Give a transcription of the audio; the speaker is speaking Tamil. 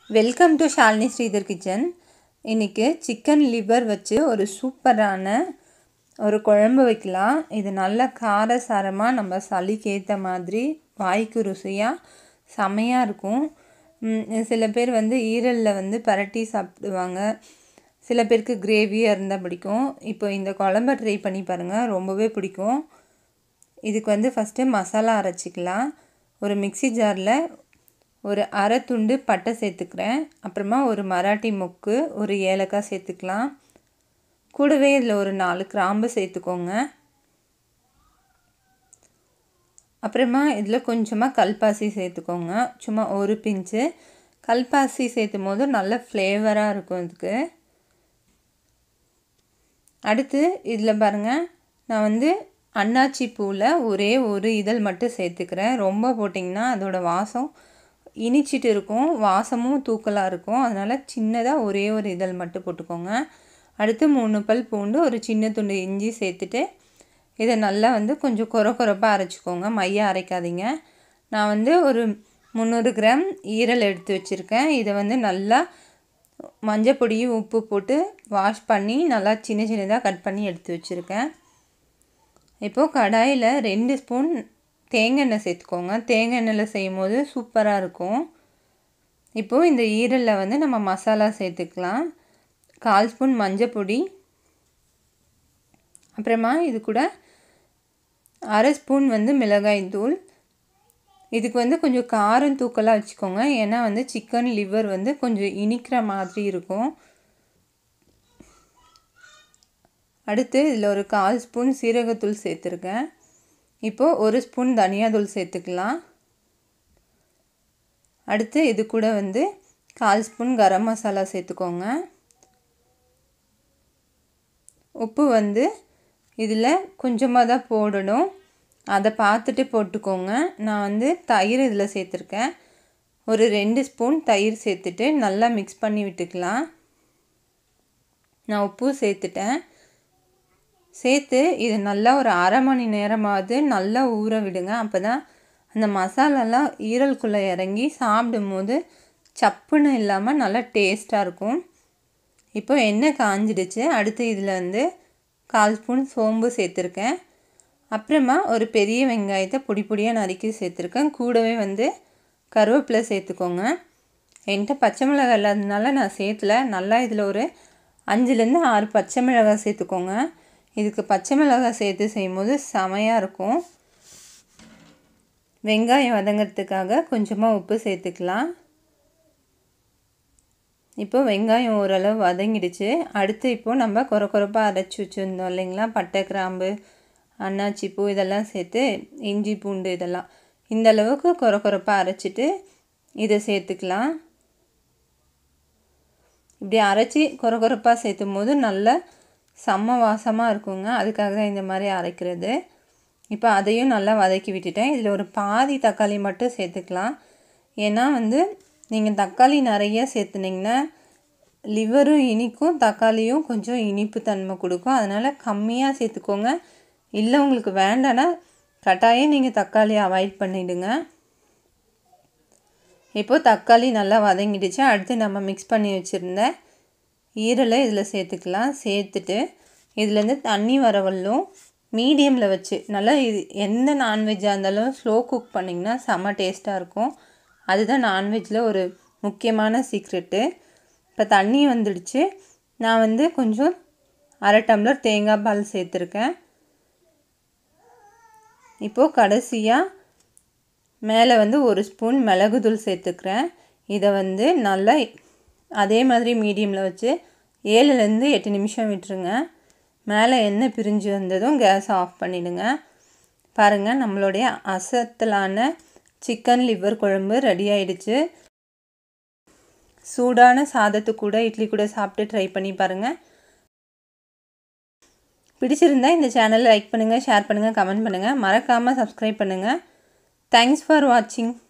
Welcome to Shalini Sridhar Kitchen. இன்றைக்கி சிக்கன் லிவர் வச்சு ஒரு சூப்பரான ஒரு குழம்பு வைக்கலாம். இது நல்ல காரசாரமாக நம்ம சளிக்கு ஏற்ற மாதிரி வாய்க்கு ருசியாக செமையாக இருக்கும். சில பேர் ஈரலில் பரட்டி சாப்பிடுவாங்க. சில பேருக்கு கிரேவியாக இருந்தால் பிடிக்கும். இப்போ இந்த குழம்பை ட்ரை பண்ணி பாருங்கள், ரொம்பவே பிடிக்கும். இதுக்கு ஃபஸ்ட்டு மசாலா அரைச்சிக்கலாம். ஒரு மிக்சி ஜாரில் ஒரு அரை துண்டு பட்டை சேர்த்துக்கிறேன். அப்புறமா ஒரு மராட்டி மொக்கு, ஒரு ஏலக்காய் சேர்த்துக்கலாம். கூடவே இதில் ஒரு 4 கிராம்பு சேர்த்துக்கோங்க. அப்புறமா இதில் கொஞ்சமாக கல்பாசி சேர்த்துக்கோங்க, சும்மா ஒரு பிஞ்சு. கல்பாசி சேர்த்தும் போது நல்ல ஃப்ளேவராக இருக்கும் இதுக்கு. அடுத்து இதில் பாருங்கள், நான் அன்னாச்சி பூவில் ஒரே ஒரு இதழ் மட்டும் சேர்த்துக்கிறேன். ரொம்ப போட்டிங்கன்னா அதோட வாசம் இனிச்சிட்டு இருக்கும், வாசமும் தூக்கலாக இருக்கும். அதனால் சின்னதாக ஒரே ஒரு இதழ் மட்டும் போட்டுக்கோங்க. அடுத்து 3 பல் பூண்டு, ஒரு சின்ன துண்டு இஞ்சி சேர்த்துட்டு இதை நல்லா கொஞ்சம் கொரப்பாக அரைச்சிக்கோங்க, மையாக அரைக்காதீங்க. நான் ஒரு 300 கிராம் ஈரல் எடுத்து வச்சுருக்கேன். இதை நல்லா மஞ்சள் பொடியும் உப்பு போட்டு வாஷ் பண்ணி நல்லா சின்னதாக கட் பண்ணி எடுத்து வச்சுருக்கேன். இப்போது கடாயில் 2 ஸ்பூன் தேங்காய் எண்ணெய் சேர்த்துக்கோங்க. தேங்காய் எண்ணெயில் செய்யும் போது சூப்பராக இருக்கும். இப்போது இந்த ஈரலில் நம்ம மசாலா சேர்த்துக்கலாம். 1/4 ஸ்பூன் மஞ்சள் பொடி, அப்புறமா இது கூட அரை ஸ்பூன் மிளகாய் தூள். இதுக்கு கொஞ்சம் காரம் தூக்கலாக வச்சுக்கோங்க, ஏன்னா சிக்கன் லிவர் கொஞ்சம் இனிக்கிற மாதிரி இருக்கும். அடுத்து இதில் ஒரு 1/4 ஸ்பூன் சீரகத்தூள் சேர்த்துருக்கேன். இப்போது 1 ஸ்பூன் தனியாத்தூள் சேர்த்துக்கலாம். அடுத்து இது கூட 1/4 ஸ்பூன் கரம் மசாலா சேர்த்துக்கோங்க. உப்பு இதில் கொஞ்சமாக தான் போடணும், அதை பார்த்துட்டு போட்டுக்கோங்க. நான் தயிர் இதில் சேர்த்துருக்கேன். ஒரு 2 ஸ்பூன் தயிர் சேர்த்துட்டு நல்லா மிக்ஸ் பண்ணி விட்டுக்கலாம். நான் உப்பு சேர்த்துட்டேன். சேர்த்து இது நல்லா ஒரு அரை மணி நேரமாவது நல்லா ஊற விடுங்க. அப்போ தான் அந்த மசாலாலாம் ஈரலுக்குள்ளே இறங்கி சாப்பிடும் போது சப்புன்னு இல்லாமல் நல்லா டேஸ்ட்டாக இருக்கும். இப்போ எண்ணெய் காஞ்சிடுச்சு. அடுத்து இதில் 1/4 ஸ்பூன் சோம்பு சேர்த்துருக்கேன். அப்புறமா ஒரு பெரிய வெங்காயத்தை பொடியாக நறுக்கி சேர்த்துருக்கேன். கூடவே கருவேப்பிலை சேர்த்துக்கோங்க. என்கிட்ட பச்சை மிளகாய் இல்லாததுனால நான் சேர்த்துல. நல்லா இதில் ஒரு 5லேருந்து 6 பச்சை மிளகாய் சேர்த்துக்கோங்க. இதுக்கு பச்சை மிளகாய் சேர்த்து செய்யும்போது செமையாக இருக்கும். வெங்காயம் வதங்கிறதுக்காக கொஞ்சமாக உப்பு சேர்த்துக்கலாம். இப்போ வெங்காயம் ஓரளவு வதங்கிடுச்சு. அடுத்து இப்போது நம்ம கொரப்பாக அரைச்சி வச்சுருந்தோம் இல்லைங்களா, பட்டை கிராம்பு அன்னாச்சி பூ இதெல்லாம் சேர்த்து இஞ்சி பூண்டு இதெல்லாம் இந்த அளவுக்கு கொரப்பாக அரைச்சிட்டு இதை சேர்த்துக்கலாம். இப்படி அரைச்சி கொரப்பாக சேர்த்தும் போது நல்ல செம்ம வாசமாக இருக்குங்க. அதுக்காக தான் இந்த மாதிரி அரைக்கிறது. இப்போ அதையும் நல்லா வதக்கி விட்டுட்டேன். இதில் ஒரு பாதி தக்காளி மட்டும் சேர்த்துக்கலாம். ஏன்னா நீங்கள் தக்காளி நிறைய சேர்த்துனிங்கன்னா லிவரும் இனிக்கும், தக்காளியும் கொஞ்சம் இனிப்பு தன்மை கொடுக்கும். அதனால் கம்மியாக சேர்த்துக்கோங்க. இல்லை உங்களுக்கு வேண்டான்னா கட்டாயம் நீங்கள் தக்காளியை அவாய்ட் பண்ணிவிடுங்க. இப்போது தக்காளி நல்லா வதங்கிடுச்சு. அடுத்து நம்ம மிக்ஸ் பண்ணி வச்சுருந்த ஈரலை இதில் சேர்த்துக்கலாம். சேர்த்துட்டு இதுலேருந்து தண்ணி வரவல்லும் மீடியமில் வச்சு நல்லா இது எந்த நான்வெஜ்ஜாக இருந்தாலும் ஸ்லோ குக் பண்ணிங்கன்னா செம்ம டேஸ்ட்டாக இருக்கும். அதுதான் நான்வெஜ்ஜில் ஒரு முக்கியமான சீக்ரெட்டு. இப்போ தண்ணி வந்துடுச்சு. நான் கொஞ்சம் அரை டம்ளர் தேங்காய் பால் சேர்த்துருக்கேன். இப்போது கடைசியாக மேலே 1 ஸ்பூன் மிளகுத்தூள் சேர்த்துக்கிறேன். இதை நல்லா அதே மாதிரி மீடியமில் வச்சு 7லேருந்து 8 நிமிஷம் விட்டுருங்க. மேலே எண்ணெய் பிரிஞ்சு வந்ததும் கேஸ் ஆஃப் பண்ணிவிடுங்க. பாருங்கள், நம்மளுடைய அசத்தலான சிக்கன் லிவர் குழம்பு ரெடி ஆகிடுச்சு. சூடான சாதத்து கூட இட்லி கூட சாப்பிட்டு ட்ரை பண்ணி பாருங்கள். பிடிச்சிருந்தா இந்த சேனலை லைக் பண்ணுங்கள், ஷேர் பண்ணுங்கள், கமெண்ட் பண்ணுங்கள். மறக்காமல் சப்ஸ்கிரைப் பண்ணுங்கள். தேங்க்ஸ் ஃபார் வாட்சிங்.